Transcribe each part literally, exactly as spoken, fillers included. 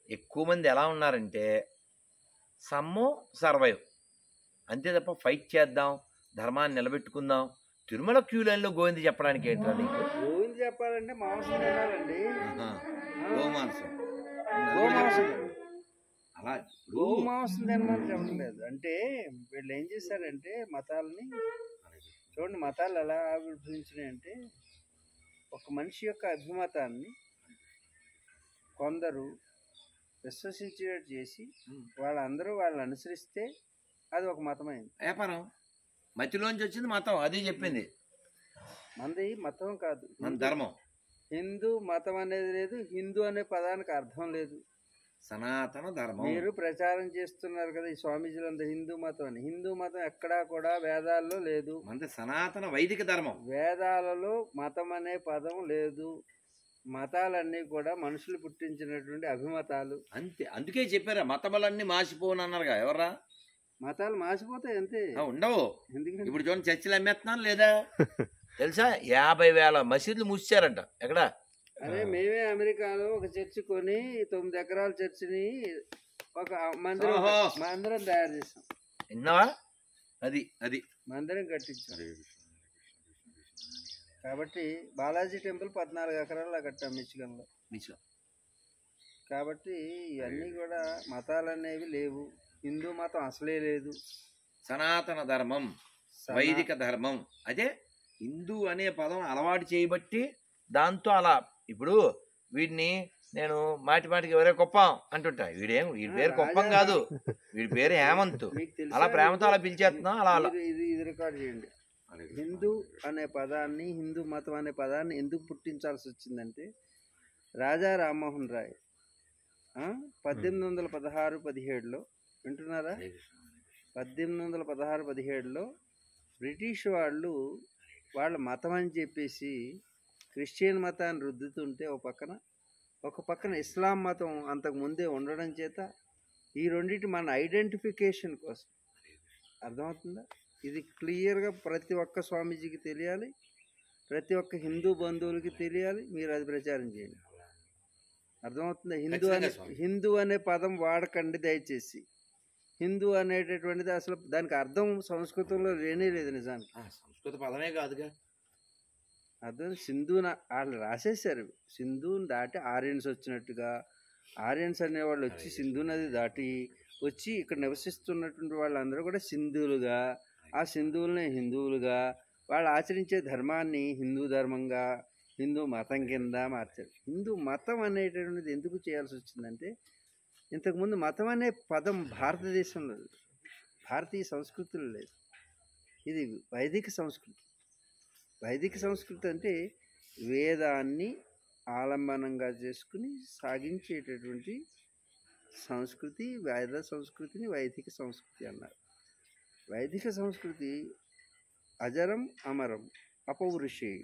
ఎక్కువ మంది ఎలా ఉన్నారంటే సమ్మో సర్వైవ్ అంతే తప్ప ఫైట్ చేద్దాం, ధర్మాన్ని నిలబెట్టుకుందాం. తిరుమల క్యూ లైన్లో గోవింద చెప్పడానికి ఏంట్రా నీకు? గోవింద చెప్పాలంటే మాంసం తినాలండి. గోమాంసం గోమాంసం అలా గోమాంసం తినమని చెప్పలేదు. అంటే వీళ్ళు ఏం చేశారంటే మతాలని చూడండి, మతాలు ఎలా ఆవిర్భవించినాయి అంటే ఒక మనిషి యొక్క అభిమతాన్ని కొందరు విశ్వసించేటట్టు చేసి వాళ్ళందరూ వాళ్ళని అనుసరిస్తే అది ఒక మతమైంది. వ్యాపారం మధ్యలోంచి వచ్చింది మతం, అది చెప్పింది. మనది మతం కాదు, మన ధర్మం. హిందూ మతం అనేది లేదు, హిందూ అనే పదానికి అర్థం లేదు. సనాతన ధర్మం. మీరు ప్రచారం చేస్తున్నారు కదా ఈ స్వామీజీలంతా హిందూ మతం అని. హిందూ మతం ఎక్కడా కూడా వేదాల్లో లేదు. అంటే సనాతన వైదిక ధర్మం. వేదాలలో మతం అనే పదం లేదు. మతాలన్నీ కూడా మనుషులు పుట్టించినటువంటి అభిమతాలు అంతే. అందుకే చెప్పారా మతములన్నీ మాసిపోను అన్నారుగా. ఎవర్రా? మతాలు మాసిపోతాయి అంతే, ఉండవు. ఎందుకంటే ఇప్పుడు చూడండి చర్చిలు అమ్మేస్తున్నాను లేదా తెలుసా? యాభై వేల మసీదులు మూసారంట. ఎక్కడ? అదే మేమే అమెరికాలో ఒక చర్చి కొని తొమ్మిది ఎకరాల చర్చిని ఒక మందిరం మందిరం తయారు చేసాం. విన్నావా? అది అది మందిరం కట్టించాం. కాబట్టి బాలాజీ టెంపుల్ పద్నాలుగు ఎకరాల్లో కట్టాం మిచిగన్లో. కాబట్టి ఇవన్నీ కూడా మతాలు అనేవి లేవు. హిందూ మతం అసలే లేదు. సనాతన ధర్మం, వైదిక ధర్మం. అదే హిందూ అనే పదం అలవాటు చేయబట్టి దాంతో అలా. ఇప్పుడు వీడిని నేను మాటి మాటికి ఎవరే కుప్పం అంటుంటా. వీడేం వీడి పేరు కుప్పం కాదు, వీడి పేరు హేమంత్. అలా ప్రేమతో అలా పిలిచేస్తున్నాం. అలా అలా ఇది ఇది రికార్డ్ చేయండి. హిందూ అనే పదాన్ని, హిందూ మతం అనే పదాన్ని ఎందుకు పుట్టించాల్సి వచ్చిందంటే రాజా రామ్మోహన్ రాయ్ పద్దెనిమిది వందల పదహారు పదిహేడులో వింటున్నారా? పద్దెనిమిది వందల పదహారు పదిహేడులో బ్రిటిష్ వాళ్ళు వాళ్ళ మతం అని చెప్పేసి క్రిస్టియన్ మతాన్ని రుద్దుతుంటే ఒక పక్కన ఒక పక్కన ఇస్లాం మతం అంతకు ముందే ఉండడం చేత ఈ రెండింటి మన ఐడెంటిఫికేషన్ కోసం, అర్థమవుతుందా? ఇది క్లియర్గా ప్రతి ఒక్క స్వామీజీకి తెలియాలి, ప్రతి ఒక్క హిందూ బంధువులకి తెలియాలి. మీరు అది ప్రచారం చేయండి. అర్థమవుతుందా? హిందూ అనే హిందూ అనే పదం వాడకండి దయచేసి. హిందూ అనేటటువంటిది అసలు దానికి అర్థం సంస్కృతంలో లేనే లేదు. నిజానికి సంస్కృత పదమే కాదుగా అర్థం. సింధున వాళ్ళు రాసేసారు, సింధుని దాటి ఆర్యన్స్ వచ్చినట్టుగా. ఆర్యన్స్ అనేవాళ్ళు వచ్చి సింధు నది దాటి వచ్చి ఇక్కడ నివసిస్తున్నటువంటి వాళ్ళందరూ కూడా సింధువులుగా, ఆ సింధువులనే హిందువులుగా, వాళ్ళు ఆచరించే ధర్మాన్ని హిందూ ధర్మంగా, హిందూ మతం కింద మార్చారు. హిందూ మతం అనేటటువంటిది ఎందుకు చేయాల్సి వచ్చిందంటే ఇంతకుముందు మతం అనే పదం భారతదేశంలో, భారతీయ సంస్కృతిలో లేదు. ఇది వైదిక సంస్కృతి. వైదిక సంస్కృతి అంటే వేదాన్ని ఆలంబనంగా చేసుకుని సాగించేటటువంటి సంస్కృతి. వేద సంస్కృతిని వైదిక సంస్కృతి అన్నారు. వైదిక సంస్కృతి అజరం అమరం అపౌరుషేయ.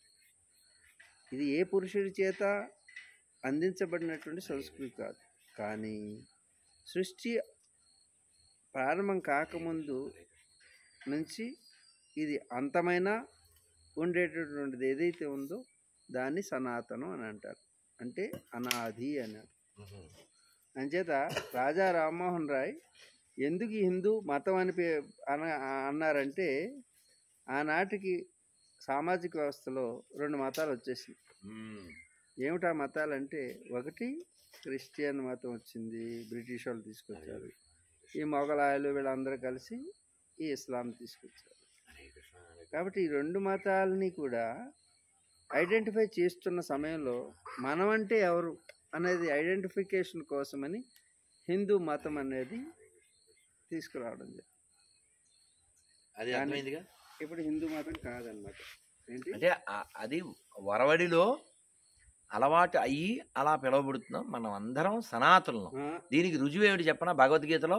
ఇది ఏ పురుషుడి చేత అందించబడినటువంటి సంస్కృతి కాదు. కానీ సృష్టి ప్రారంభం కాకముందు నుంచి ఇది అంతమైన ఉండేటటువంటిది ఏదైతే ఉందో దాన్ని సనాతనం అని అంటారు. అంటే అనాది అన్నారు. అంచేత రాజా రామ్మోహన్ రాయ్ ఎందుకు హిందూ మతం అని అన అన్నారంటే ఆనాటికి సామాజిక వ్యవస్థలో రెండు మతాలు వచ్చేసింది. ఏమిటా మతాలంటే ఒకటి క్రిస్టియన్ మతం వచ్చింది, బ్రిటిష్ వాళ్ళు తీసుకొచ్చారు. ఈ మొఘలాయలు వీళ్ళందరూ కలిసి ఈ ఇస్లాం తీసుకొచ్చారు. కాబట్టి ఈ రెండు మతాలని కూడా ఐడెంటిఫై చేస్తున్న సమయంలో మనం అంటే ఎవరు అనేది ఐడెంటిఫికేషన్ కోసమని హిందూ మతం అనేది తీసుకురావడం జరిగింది. ఇప్పుడు హిందూ మతం కాదన్నమాట. ఏంటి అంటే అది వరవడిలో అలవాటు అయ్యి అలా పిలువబడుతున్నాం. మనం అందరం సనాతనం. దీనికి రుజువు ఏమిటి చెప్పనా? భగవద్గీతలో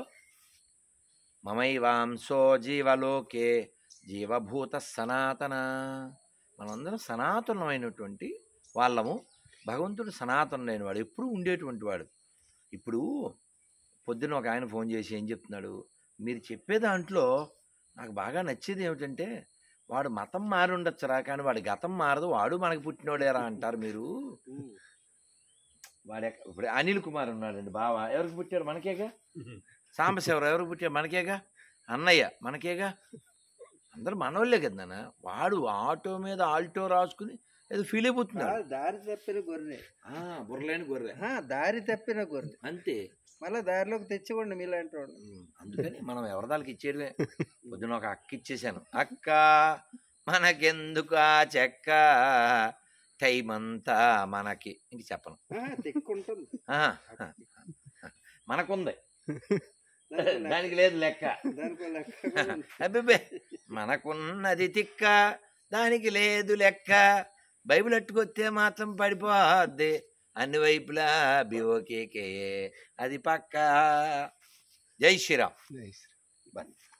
మమైవాంసో జీవలోకే జీవభూత సనాతన. మనందరం సనాతనమైనటువంటి వాళ్ళము. భగవంతుడు సనాతనమైన వాడు, ఎప్పుడు ఉండేటువంటి వాడు. ఇప్పుడు పొద్దున్న ఒక ఆయన ఫోన్ చేసి ఏం చెప్తున్నాడు, మీరు చెప్పే దాంట్లో నాకు బాగా నచ్చేది ఏమిటంటే వాడు మతం మారి ఉండొచ్చురా కానీ వాడి గతం మారదు, వాడు మనకు పుట్టినోడేరా అంటారు మీరు. వాడు ఎక్క- ఇప్పుడు అనిల్ కుమార్ ఉన్నాడండి బావ, ఎవరికి పుట్టాడు? మనకేగా. సాంబశివరావు ఎవరికి పుట్టాడు? మనకేగా. అన్నయ్య మనకేగా. అందరూ మనోళ్ళే కదా నాన్న. వాడు ఆటో మీద ఆల్టో రాసుకుని ఏదో ఫీల్ అయిపోతున్నాడు. దారి తప్పిన గొర్రె, బుర్రలేని గొర్రె, ఆ, దారి తప్పిన గొర్రె అంతే. మళ్ళీ దారిలోకి తెచ్చివ్వండి మీలాంటి వాడు. ఉమ్, అందుకని మనం ఎవరిదాళ్ళకి ఇచ్చేయడమే. పొద్దున ఒక అక్క ఇచ్చేసాను, అక్క మనకెందుకు ఆ చెక్క, టైం అంతా మనకి, ఇంక చెప్పను. తెక్కుంటుంది, ఆ, మనకుంది, దానికి లేదు లెక్క. దానికో లెక్క. అబ్బే, మనకున్నది తిక్క, దానికి లేదు లెక్క. బైబిల్ అట్టుకొస్తే మాత్రం పడిపోద్ది, అన్ని వైపులా బిఓకేకే, అది పక్క. జై శ్రీరామ్. నైస్. బై.